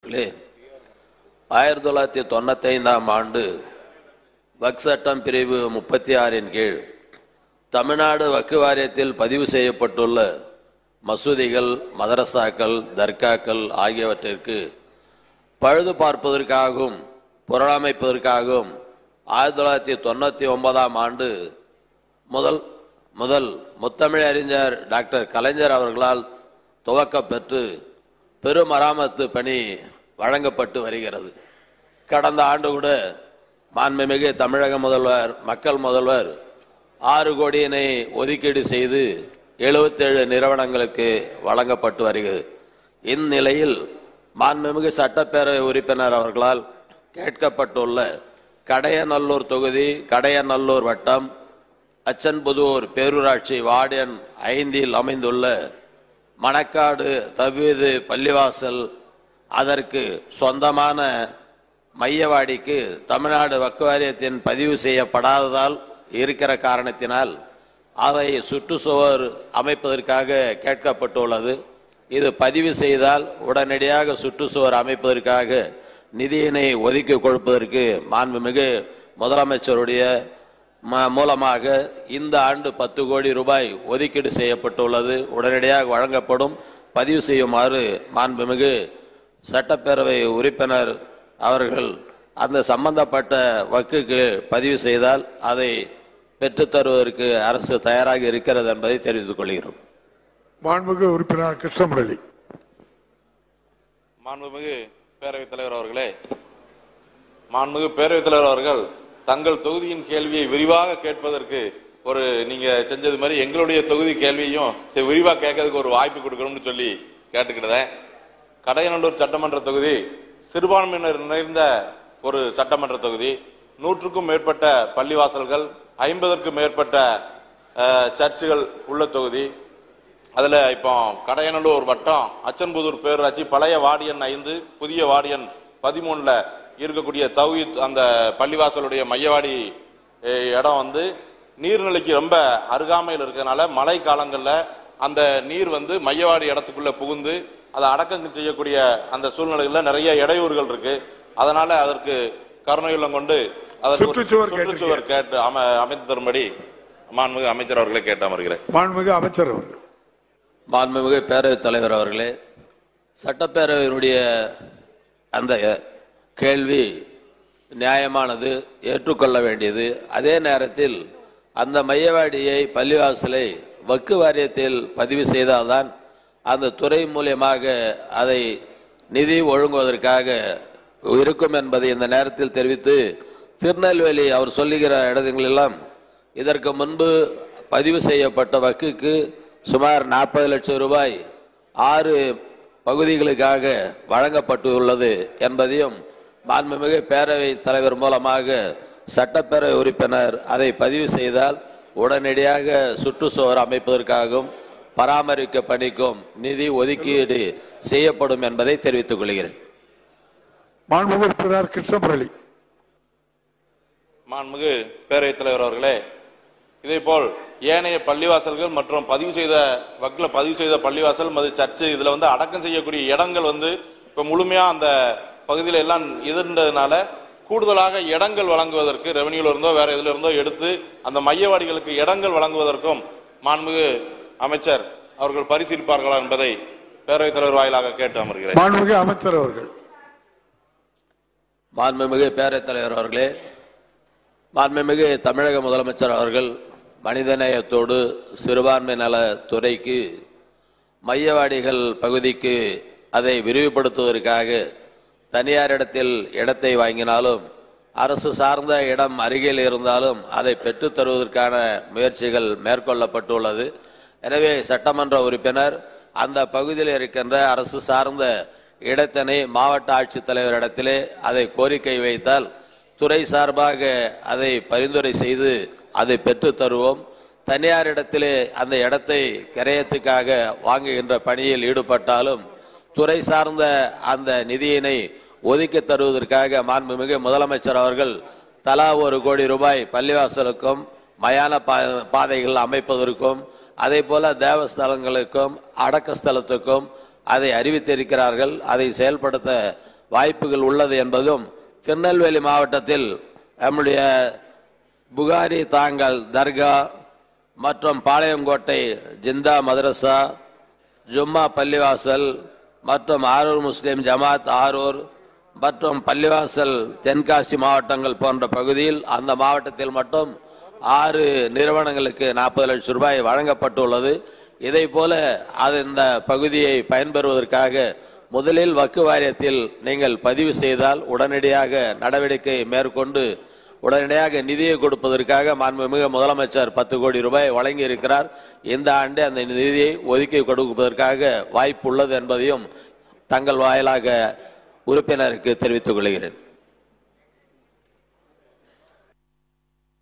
அவர்களே, 1995ஆம் ஆண்டு வக்ஃப் சட்டம் பிரிவு 36 கீழ் தமிழ்நாடு வக்ஃப் வாரியத்தில் பதிவு செய்யப்பட்டுள்ள மசூதிகள், மதரசாக்கள், தர்காக்கள் ஆகியவற்றிற்கு பழுது பார்ப்பதற்காகவும் புனரமைப்பதற்காகவும் 1999ஆம் ஆண்டு முதல் முத்தமிழறிஞர் டாக்டர் கலைஞர் அவர்களால் துவக்கப்பெற்று பெருமராமத்து பணி வழங்கப்பட்டு வருகிறது. கடந்த ஆண்டு கூட மாண்புமிகு தமிழக முதல்வர், மக்கள் முதல்வர் 6 கோடியினை ஒதுக்கீடு செய்து 77 நிறுவனங்களுக்கு வழங்கப்பட்டு வருகிறது. இந்நிலையில் மாண்புமிகு சட்டப்பேரவை உறுப்பினர் அவர்களால் கேட்கப்பட்டுள்ள கடையநல்லூர் தொகுதி, கடையநல்லூர் வட்டம், அச்சன்புதூர் பேரூராட்சி வார்டு எண் 5 அமைந்துள்ள மணக்காடு தவ்ஹீது பள்ளிவாசல், அதற்கு சொந்தமான மையவாடிக்கு தமிழ்நாடு வக்ஃப் வாரியத்தின் பதிவு செய்யப்படாததால் இருக்கிற காரணத்தினால் அதை சுற்றுச்சுவர் அமைப்பதற்காக கேட்கப்பட்டுள்ளது. இது பதிவு செய்தால் உடனடியாக சுற்றுச்சுவர் அமைப்பதற்காக நிதியினை ஒதுக்கி கொடுப்பதற்கு மாண்புமிகு முதலமைச்சருடைய மூலமாக இந்த ஆண்டு 10 கோடி ரூபாய் ஒதுக்கீடு செய்யப்பட்டுள்ளது. உடனடியாக வழங்கப்படும். பதிவு செய்யுமாறு மாண்புமிகு சட்டப்பேரவை உறுப்பினர் அவர்கள் அந்த சம்பந்தப்பட்ட வக்குக்கு பதிவு செய்தால் அதை பெற்றுத்தருவதற்கு அரசு தயாராக இருக்கிறது என்பதை தெரிவித்துக் கொள்கிறோம். மாண்புமிகு உறுப்பினர் கிருஷ்ணமுரளி. மாண்புமிகு பேரவைத் தலைவர் அவர்களே, மாண்புமிகு பேரவைத் தலைவர் அவர்கள் தங்கள் தொகுதியின் கேள்வியை விரிவாக கேட்பதற்கு நீங்க செஞ்சது மாதிரி எங்களுடைய தொகுதி கேள்வியும் விரிவாக கேட்கறதுக்கு ஒரு வாய்ப்பு கொடுக்கணும்னு சொல்லி கேட்டுக்கிட்டேன். கடையநல்லூர் சட்டமன்ற தொகுதி சிறுபான்மையினர் நிறைந்த ஒரு சட்டமன்ற தொகுதி. 100க்கும் மேற்பட்ட பள்ளிவாசல்கள், 50க்கும் மேற்பட்ட சர்ச்சுகள் உள்ள தொகுதி. அதுல இப்போ கடையநல்லூர் வட்டம் அச்சன்புதூர் பேரூராட்சி பழைய வார்டு எண் 5, புதிய வார்டு எண் 13 இருக்கக்கூடிய தவ்ஹீத் அந்த பள்ளிவாசலுடைய மையவாடி இடம் நீர்நிலைக்கு ரொம்ப அருகாமையில் இருக்கிறதுனால மழை காலங்களில் அந்த நீர் மையவாடி இடத்துக்குள்ள புகுந்து அதை அடக்கம் செய்யக்கூடிய அந்த சூழ்நிலைகளில் நிறைய இடையூறுகள் இருக்கு. அதனால அதற்கு கருணையுள்ளம் கொண்டு சுற்றுச்சுவர் கேட்டு அமைத்து தரும்படி மாண்புமிகு அமைச்சர் அவர்களை கேட்டு அமர்கிறேன். மாண்புமிகு அமைச்சர் அவர்கள். மாண்புமிகு பேரவைத் தலைவர் அவர்களே, சட்டப்பேரவையினுடைய அந்த கேள்வி நியாயமானது, ஏற்றுக்கொள்ள வேண்டியது. அதே நேரத்தில் அந்த மையவாடியை, பள்ளிவாசலை வக்ஃப் வாரியத்தில் பதிவு செய்தால்தான் அந்த துறை மூலியமாக அதை நிதி ஒழுங்குவதற்காக இருக்கும் என்பதை இந்த நேரத்தில் தெரிவித்து, திருநெல்வேலி அவர் சொல்லுகிற இடங்களெல்லாம் இதற்கு முன்பு பதிவு செய்யப்பட்ட வக்குக்கு சுமார் 40 லட்சம் ரூபாய் 6 பகுதிகளுக்காக வழங்கப்பட்டுள்ளது என்பதையும் மாண்புமிகு பேரவை தலைவர் மூலமாக சட்டப்பேரவை உறுப்பினர் அதை பதிவு செய்தால் உடனடியாக சுற்றுச்சுவர் அமைப்பதற்காகவும் பராமரிக்க பணிக்கும் நிதி ஒதுக்கீடு செய்யப்படும் என்பதை தெரிவித்துக் கொள்கிறேன். மாண்புமிகு உறுப்பினர் கிருஷ்ணமுரளி. மாண்புமிகு பேரவைத் தலைவர் அவர்களே, இதேபோல் ஏனைய பள்ளிவாசல்கள் மற்றும் வக்ல பதிவு செய்த பள்ளிவாசல் மற்றும் சர்ச்சு இதுல அடக்கம் செய்யக்கூடிய இடங்கள் இப்ப முழுமையா அந்த பகுதியில எல்லாம் இருந்ததுனால கூடுதலாக இடங்கள் வழங்குவதற்கு ரெவென்யூல இருந்தோ வேற எதுல இருந்தோ எடுத்து அந்த மையவாடிகளுக்கு இடங்கள் வழங்குவதற்கும் மாண்புமிகு அமைச்சர் அவர்கள் பரிசீலிப்பார்களா என்பதை பேரவைத் தலைவர் வாயிலாக கேட்டு அமர்கிறேன். மாண்புமிகு அமைச்சர் அவர்கள். மாண்புமிகு பேரவைத் தலைவர் அவர்களே, மாண்புமிகு தமிழக முதலமைச்சர் அவர்கள் மனிதநேயத்தோடு சிறுபான்மை நல துறைக்கு மையவாடிகள் பகுதிக்கு அதை விரிவுபடுத்துவதற்காக தனியாரிடத்தில் இடத்தை வாங்கினாலும் அரசு சார்ந்த இடம் அருகில் இருந்தாலும் அதை பெற்றுத் தருவதற்கான முயற்சிகள் மேற்கொள்ளப்பட்டுள்ளது. எனவே சட்டமன்ற உறுப்பினர் அந்த பகுதியில் இருக்கின்ற அரசு சார்ந்த இடத்தினை மாவட்ட ஆட்சித்தலைவரிடத்திலே அதை கோரிக்கை வைத்தால் துறை சார்பாக அதை பரிந்துரை செய்து அதை பெற்று தருவோம். தனியாரிடத்திலே அந்த இடத்தை கிரயத்துக்காக வாங்குகின்ற பணியில் ஈடுபட்டாலும் துறை சார்ந்த அந்த நிதியினை ஒதுக்கி தருவதற்காக மாண்புமிகு முதலமைச்சர் அவர்கள் தலா 1 கோடி ரூபாய் பள்ளிவாசலுக்கும் மயான பாதைகள் அமைப்பதற்கும் அதே போல தேவஸ்தலங்களுக்கும் அடக்க ஸ்தலத்துக்கும் அதை அறிவித்திருக்கிறார்கள். அதை செயல்படுத்த வாய்ப்புகள் உள்ளது என்பதும், திருநெல்வேலி மாவட்டத்தில் நம்முடைய புகாரி தாங்கல் தர்கா மற்றும் பாளையங்கோட்டை ஜிந்தா மதரசா, ஜும்மா பள்ளிவாசல் மற்றும் ஆரூர் முஸ்லிம் ஜமாத் ஆரூர் மற்றும் பள்ளிவாசல் தென்காசி மாவட்டங்கள் போன்ற பகுதியில் அந்த மாவட்டத்தில் மட்டும் 6 நிறுவனங்களுக்கு 40 லட்சம் ரூபாய் வழங்கப்பட்டுள்ளது. இதை போல இந்த பகுதியை பயன்பெறுவதற்காக முதலில் வக்ஃப் வாரியத்தில் நீங்கள் பதிவு செய்தால் உடனடியாக நடவடிக்கை மேற்கொண்டு உடனடியாக நிதியை கொடுப்பதற்காக மாண்புமிகு முதலமைச்சர் 10 கோடி ரூபாய் வழங்கி இருக்கிறார். இந்த ஆண்டு அந்த நிதியை ஒதுக்கி கொடுப்பதற்காக வாய்ப்பு உள்ளது என்பதையும் தங்கள் வாயிலாக உறுப்பினருக்கு தெரிவித்துக் கொள்கிறேன்.